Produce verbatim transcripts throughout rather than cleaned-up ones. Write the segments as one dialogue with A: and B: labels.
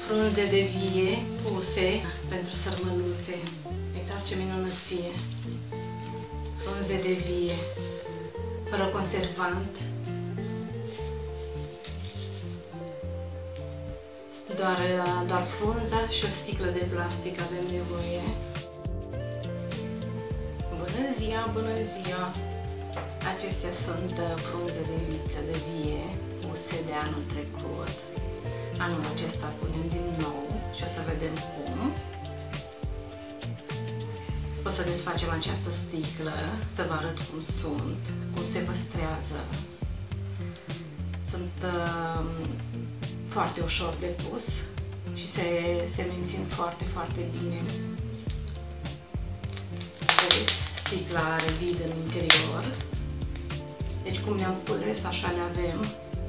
A: frunze de vie puse pentru sărmăluțe. Uitați ce minunăție! Frunze de vie, fără conservant, doar, doar frunza și o sticlă de plastic avem nevoie. Bună ziua, bună ziua! Acestea sunt frunze de viță de vie puse de anul trecut. Anul acesta punem din nou și o să vedem cum. O să desfacem această sticlă, să vă arăt cum sunt, cum se păstrează. Sunt uh, foarte ușor de pus și se, se mențin foarte, foarte bine. Vedeți, sticla are vid în interior. Deci cum le-am cules, așa le avem.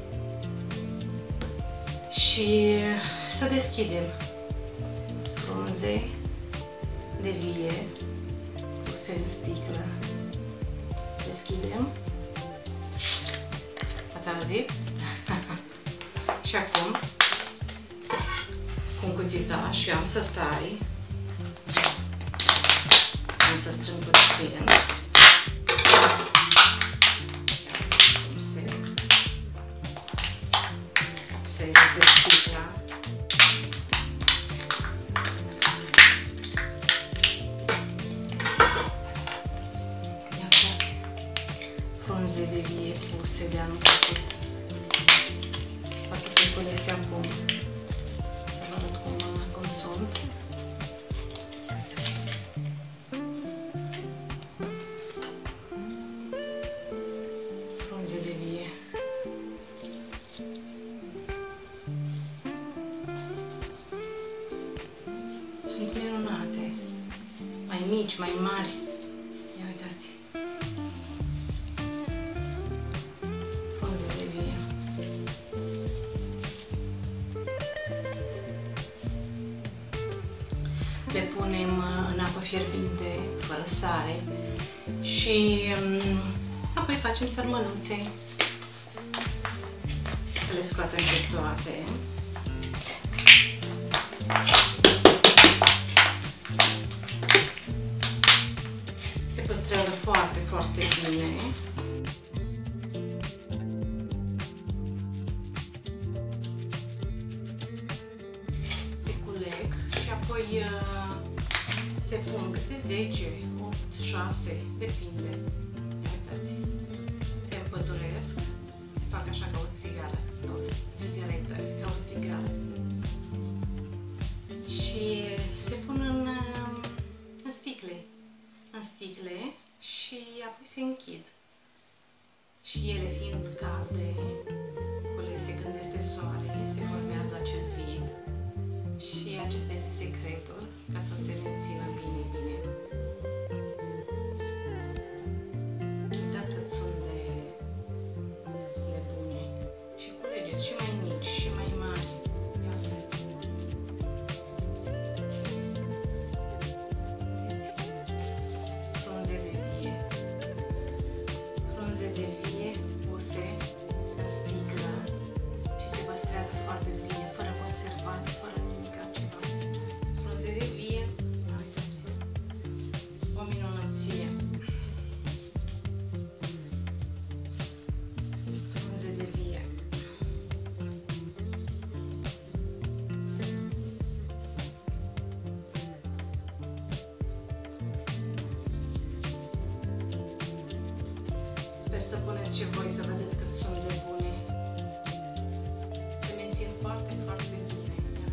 A: Și să deschidem frunze de vie puse în sticlă. Deschidem. Ați auzit? Și acum, cu un cuțitaș, eu am să tai. Am să strâng puțin. Se rupe sticla. Iată, frunze de vie puse de anul trecut. Poate să-i culese acum. Să vă arăt cum, cum sunt. Frunze de vie. Sunt minunate. Mai mici, mai mari. Ia uitați. Frunze de vie. Le punem în apă fierbinte, fără sare, și um, apoi facem sărmăluțe. Le scoatem pe toate. Se păstrează foarte, foarte bine. Se culeg și apoi uh, se pun câte zece, opt, șase, depinde. Ia uitați. Se împăturesc, se fac așa ca o țigară, o țigaretă, ca o țigară. Și se pun în, în sticle, în sticle și apoi se închid. Și ele fiind calde, culese când este soare, se formează acel vid. Și acesta este secretul, ca să se mențină bine, bine. Uitați cât sunt de, de bune. Și culegeți și mai mici, și mai mari. Ia uitați. Frunze de vie. Frunze de vie puse în sticlă și se păstrează foarte bine, fără conservant, fără nimic altceva. Frunze de vie, uitați, o minunăție. Frunze de vie. Sper să puneți și voi să vedeți cât sunt de bune. Se mențin foarte, foarte bine.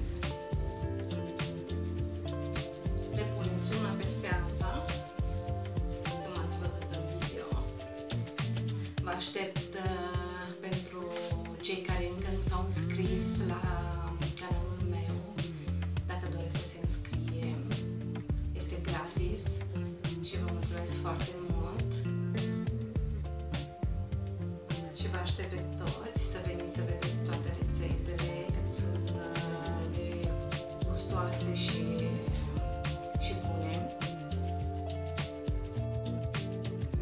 A: Le puneți una peste alta, cum ați văzut în video. Vă aștept uh, pentru cei care încă nu s-au înscris la canalul meu. Dacă doresc să se înscrie, este gratis și vă mulțumesc foarte mult. Și vă aștept pe toți să veniți să vedeți toate rețetele, cât sunt uh, de gustoase și, și bune.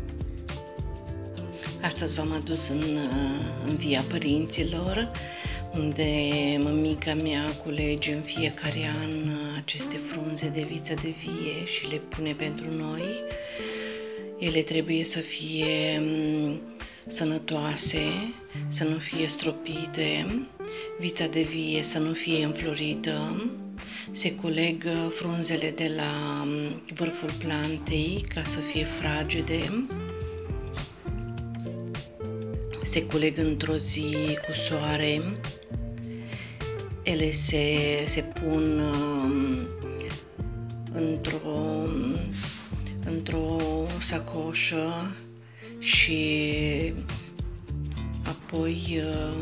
A: Astăzi v-am adus în, în via părinților unde mămica mea culege în fiecare an aceste frunze de viță de vie și le pune pentru noi. Ele trebuie să fie sănătoase, să nu fie stropite, vița de vie să nu fie înflorită. Se culeg frunzele de la vârful plantei ca să fie fragede. Se culeg într-o zi cu soare. Ele se, se pun într-o, într-o sacoșă și apoi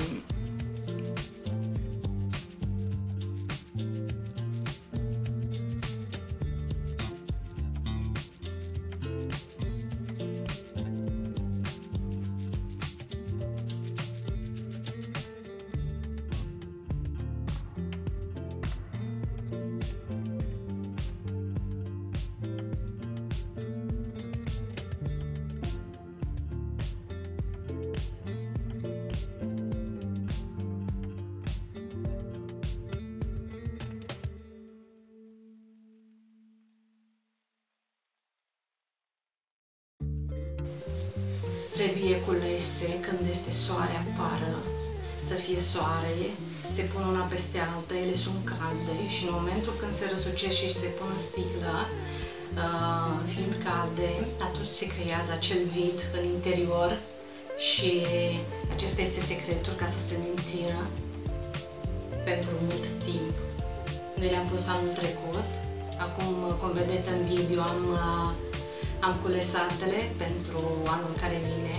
A: trebuie culese când este soare afară, să fie soare, se pun una peste alta, ele sunt calde și în momentul când se răsucesc și se pun în sticlă, uh, fiind calde, atunci se creează acel vid în interior și acesta este secretul ca să se mențină pentru mult timp. Noi le-am pus anul trecut, acum, cum vedeți în video, am uh, Am cules altele pentru anul care vine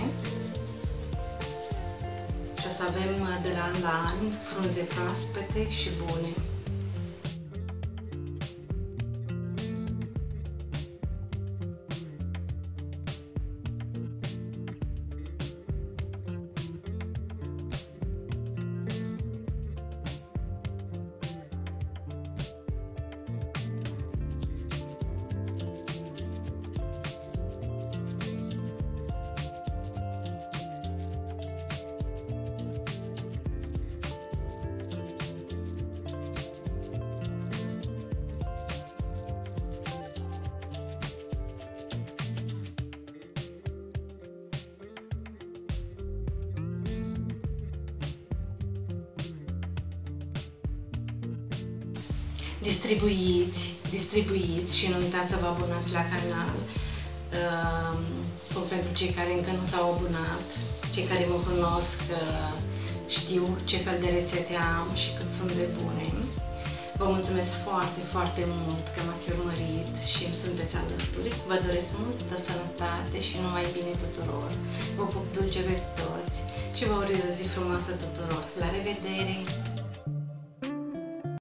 A: și o să avem de la an la an frunze proaspete și bune. Distribuiți, distribuiți și nu uitați să vă abonați la canal. Spun pentru cei care încă nu s-au abonat, cei care mă cunosc știu ce fel de rețete am și cât sunt de bune. Vă mulțumesc foarte, foarte mult că m-ați urmărit și îmi sunteți alături. Vă doresc multă sănătate și numai bine tuturor. Vă pup dulce pe toți și vă urez o zi frumoasă tuturor. La revedere!